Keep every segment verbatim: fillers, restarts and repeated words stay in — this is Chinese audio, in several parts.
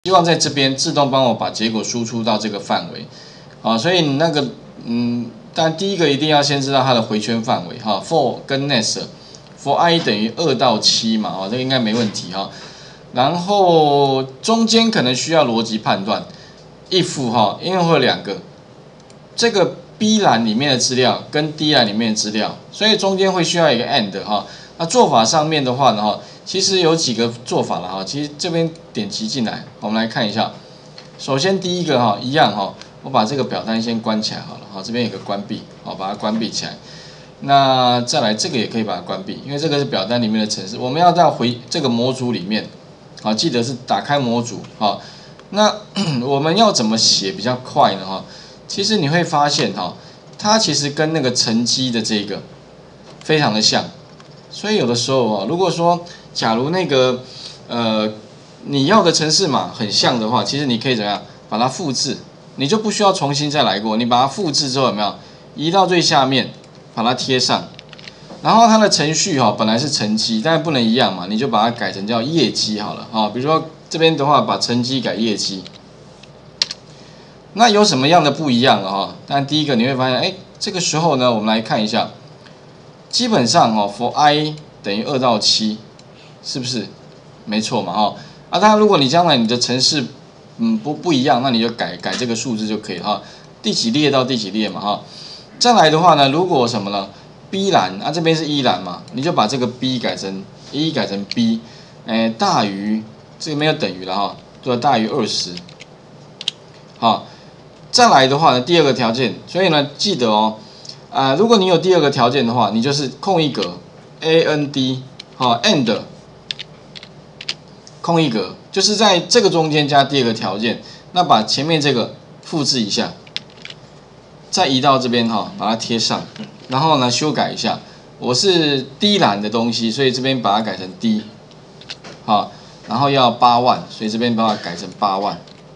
希望在这边自动帮我把结果输出到这个范围，啊，所以你那个，嗯，但第一个一定要先知道它的回圈范围，哈 ，for 跟 next，for i 等于二到七嘛，哦，这个应该没问题哈。然后中间可能需要逻辑判断 ，if 哈，因为会有两个，这个 B 栏里面的资料跟 D 栏里面的资料，所以中间会需要一个 and 哈。那做法上面的话呢，哈。其实有几个做法了哈，其实这边点击进来，我们来看一下。首先第一个哈，一样哈，我把这个表单先关起来好了，好，这边有个关闭，好，把它关闭起来。那再来这个也可以把它关闭，因为这个是表单里面的程式，我们要到回这个模组里面，好，记得是打开模组，好，那我们要怎么写比较快呢哈？其实你会发现哈，它其实跟那个乘积的这个非常的像，所以有的时候哦，如果说假如那个呃你要的程式码很像的话，其实你可以怎么样把它复制，你就不需要重新再来过。你把它复制之后有没有移到最下面，把它贴上，然后它的程序哈、哦、本来是乘积，但是不能一样嘛，你就把它改成叫业绩好了啊、哦。比如说这边的话把乘积改业绩，那有什么样的不一样了哈、哦？但第一个你会发现，哎，这个时候呢，我们来看一下，基本上哦 ，for i 等于二到七。是不是？没错嘛，哈啊！当然，如果你将来你的程式，嗯不不一样，那你就改改这个数字就可以了哈。第几列到第几列嘛，哈。再来的话呢，如果什么呢 ？B 栏啊，这边是一栏嘛，你就把这个 B 改成一改成 B， 哎，大于这个没有等于了哈，对，大于二十。好，再来的话呢，第二个条件，所以呢，记得哦，啊、呃，如果你有第二个条件的话，你就是空一格 ，and， 好 ，and。空一格，就是在这个中间加第二个条件，那把前面这个复制一下，再移到这边哈，把它贴上，然后呢修改一下，我是 D 栏的东西，所以这边把它改成 D， 好，然后要八万，所以这边把它改成八万，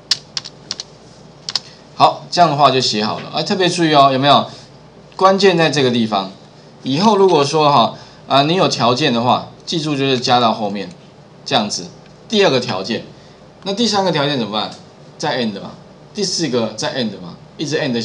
好，这样的话就写好了，哎，特别注意哦，有没有？关键在这个地方，以后如果说哈啊、呃、你有条件的话，记住就是加到后面，这样子。第二个条件，那第三个条件怎么办？再 end 嘛。第四个再 end 嘛，一直 end。